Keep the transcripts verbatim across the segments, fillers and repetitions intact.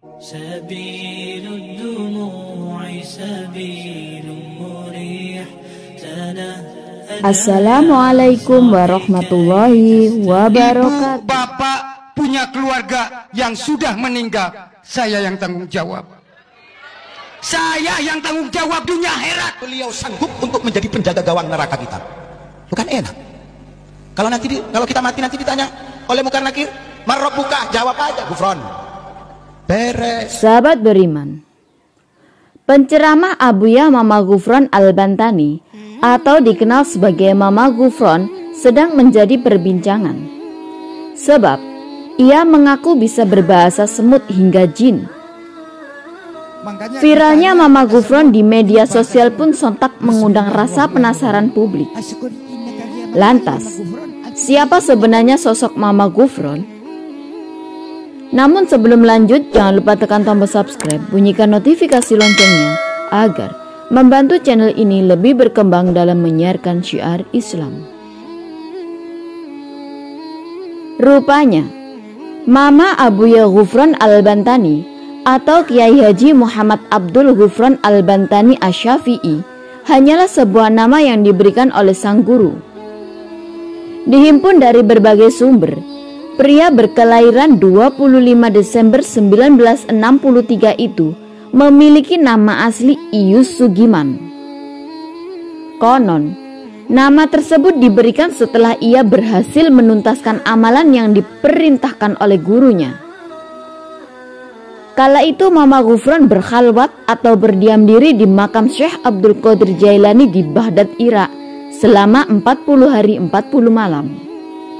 سبيل الدموع سبيل مريح. Assalamualaikum warahmatullahi wabarakatuh. Ibu, bapak punya keluarga yang sudah meninggal, saya yang tanggung jawab. Saya yang tanggung jawab dunia akhirat. Beliau sanggup untuk menjadi penjaga gawang neraka kita. Bukan enak? Kalau nanti di, kalau kita mati nanti ditanya oleh Munkar Nakir, "Marrabbuka?" Jawab aja, Gufron. Beres. Sahabat beriman, penceramah Abuya Mama Gufron Al-Bantani atau dikenal sebagai Mama Gufron sedang menjadi perbincangan. Sebab ia mengaku bisa berbahasa semut hingga jin. Viralnya Mama Gufron di media sosial pun sontak mengundang rasa penasaran publik. Lantas, siapa sebenarnya sosok Mama Gufron? Namun sebelum lanjut, jangan lupa tekan tombol subscribe, bunyikan notifikasi loncengnya agar membantu channel ini lebih berkembang dalam menyiarkan syiar Islam. Rupanya, Mama Abuya Gufron Al-Bantani atau Kiai Haji Muhammad Abdul Gufron Al-Bantani Asy-Syafi'i hanyalah sebuah nama yang diberikan oleh sang guru. Dihimpun dari berbagai sumber, pria berkelahiran dua puluh lima Desember seribu sembilan ratus enam puluh tiga itu memiliki nama asli Iyus Sugiman. Konon, nama tersebut diberikan setelah ia berhasil menuntaskan amalan yang diperintahkan oleh gurunya. Kala itu Mama Gufron berkhalwat atau berdiam diri di makam Syekh Abdul Qadir Jailani di Baghdad, Irak selama empat puluh hari empat puluh malam.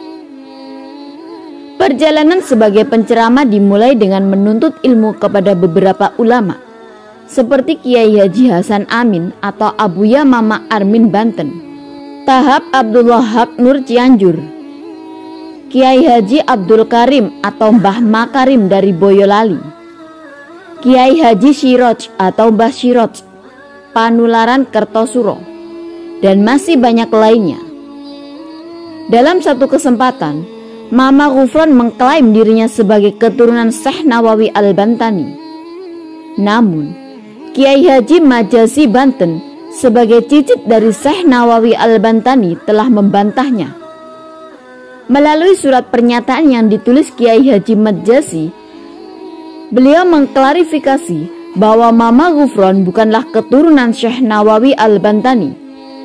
Perjalanan sebagai penceramah dimulai dengan menuntut ilmu kepada beberapa ulama, seperti Kiai Haji Hasan Amin atau Abuya Mama Armin Banten, Tahap Abdullah Haq Nur Cianjur, Kiai Haji Abdul Karim atau Mbah Makarim dari Boyolali, Kiai Haji Syiroj atau Mbah Syiroj, Panularan Kertosuro, dan masih banyak lainnya. Dalam satu kesempatan, Mama Gufron mengklaim dirinya sebagai keturunan Syekh Nawawi Al-Bantani. Namun, Kiai Haji Majazi Banten sebagai cicit dari Syekh Nawawi Al-Bantani telah membantahnya. Melalui surat pernyataan yang ditulis Kiai Haji Majazi, beliau mengklarifikasi bahwa Mama Gufron bukanlah keturunan Syekh Nawawi Al-Bantani.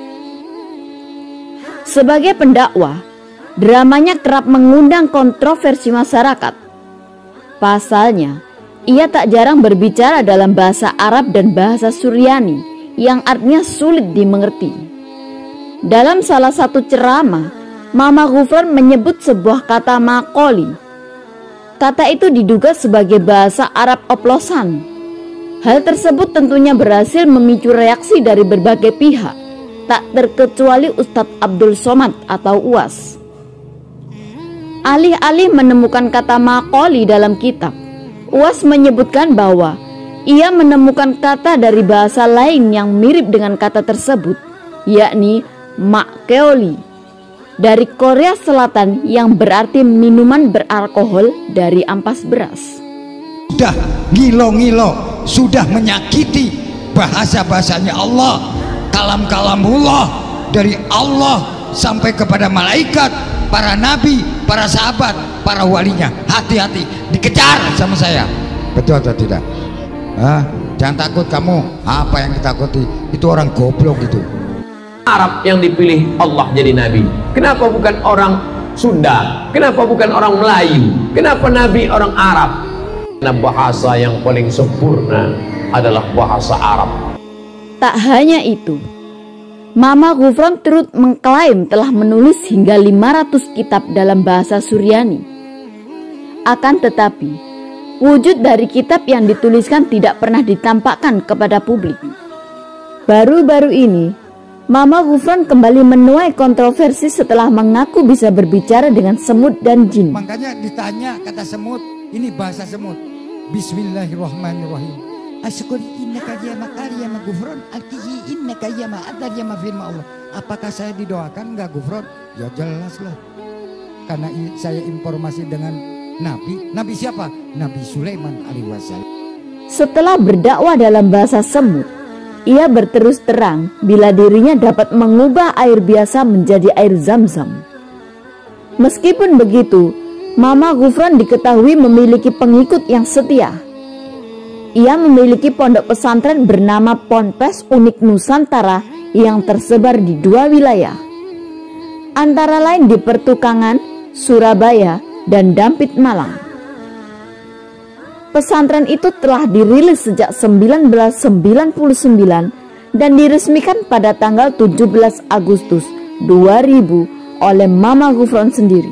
Sebagai pendakwah, dramanya kerap mengundang kontroversi masyarakat. Pasalnya, ia tak jarang berbicara dalam bahasa Arab dan bahasa Suryani yang artinya sulit dimengerti. Dalam salah satu ceramah, Mama Gufron menyebut sebuah kata makoli. Kata itu diduga sebagai bahasa Arab oplosan. Hal tersebut tentunya berhasil memicu reaksi dari berbagai pihak, tak terkecuali Ustadz Abdul Somad atau U A S. Alih-alih menemukan kata makoli dalam kitab, U A S menyebutkan bahwa ia menemukan kata dari bahasa lain yang mirip dengan kata tersebut, yakni makkeoli, dari Korea Selatan yang berarti minuman beralkohol dari ampas beras. Sudah ngilo-ngilo, sudah menyakiti bahasa-bahasanya Allah, kalam-kalamullah dari Allah sampai kepada malaikat, para nabi, para sahabat, para walinya. Hati-hati, dikejar sama saya. Betul atau tidak? Hah? Jangan takut kamu. Apa yang ditakuti? Itu orang goblok itu. Arab yang dipilih Allah jadi nabi. Kenapa bukan orang Sunda? Kenapa bukan orang Melayu? Kenapa nabi orang Arab? Karena bahasa yang paling sempurna adalah bahasa Arab. Tak hanya itu, Mama Gufron turut mengklaim telah menulis hingga lima ratus kitab dalam bahasa Suryani. Akan tetapi, wujud dari kitab yang dituliskan tidak pernah ditampakkan kepada publik. Baru-baru ini, Mama Gufron kembali menuai kontroversi setelah mengaku bisa berbicara dengan semut dan jin. Makanya ditanya kata semut, ini bahasa semut. Bismillahirrahmanirrahim. Asykur innaka ya makari ya Gufron, alkihi innaka ya ma'adar ya firman Allah. Apakah saya didoakan enggak Gufron? Ya jelas lah. Karena saya informasi dengan nabi. Nabi siapa? Nabi Sulaiman alaihi wassalam. Setelah berdakwah dalam bahasa semut, ia berterus terang bila dirinya dapat mengubah air biasa menjadi air Zam-Zam. Meskipun begitu, Mama Ghufran diketahui memiliki pengikut yang setia. Ia memiliki pondok pesantren bernama Ponpes Unik Nusantara yang tersebar di dua wilayah, antara lain di Pertukangan, Surabaya, dan Dampit, Malang. Pesantren itu telah dirilis sejak seribu sembilan ratus sembilan puluh sembilan dan diresmikan pada tanggal tujuh belas Agustus dua ribu oleh Mama Ghufran sendiri.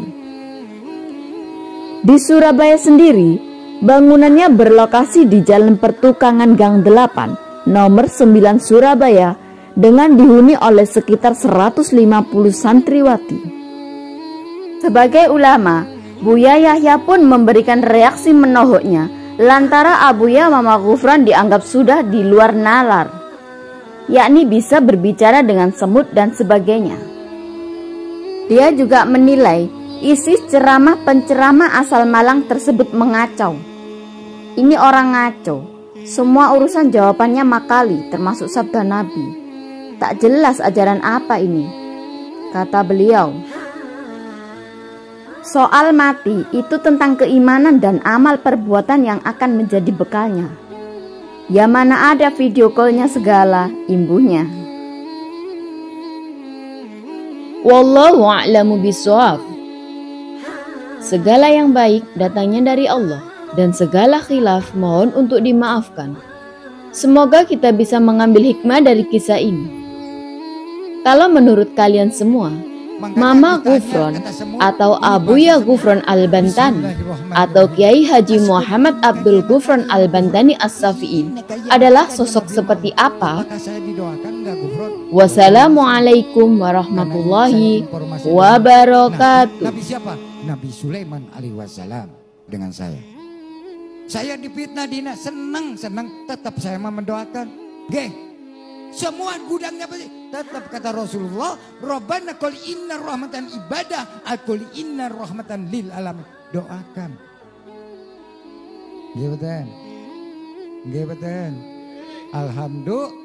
Di Surabaya sendiri, bangunannya berlokasi di Jalan Pertukangan Gang delapan, nomor sembilan Surabaya, dengan dihuni oleh sekitar seratus lima puluh santriwati. Sebagai ulama, Buya Yahya pun memberikan reaksi menohoknya lantara Abuya Mama Ghufran dianggap sudah di luar nalar, yakni bisa berbicara dengan semut dan sebagainya. Dia juga menilai isi ceramah penceramah asal Malang tersebut mengacau. Ini orang ngaco, semua urusan jawabannya makali, termasuk sabda Nabi. Tak jelas ajaran apa ini, kata beliau. Soal mati itu tentang keimanan dan amal perbuatan yang akan menjadi bekalnya. Ya mana ada video callnya segala, imbuhnya. Wallahu a'lamu bishawab. Segala yang baik datangnya dari Allah, dan segala khilaf mohon untuk dimaafkan. Semoga kita bisa mengambil hikmah dari kisah ini. Kalau menurut kalian semua, Mama Ghufran atau Abuya Ghufran Al-Bantani atau Kiai Haji Muhammad Abdul Ghufran Al-Bantani As-Safi'i adalah sosok seperti apa? Wassalamualaikum warahmatullahi wabarakatuh. Nabi siapa? Nabi Sulaiman alaihi wassalam dengan saya. Saya difitnah dina, senang senang tetap saya mau mendoakan. Geh, semua gudangnya pasti tetap kata Rasulullah, Rabbana qul inna rahmatan ibadah, aqul inna rahmatan lil alamin. Doakan. Nggih betul. Nggih betul. Alhamdulillah.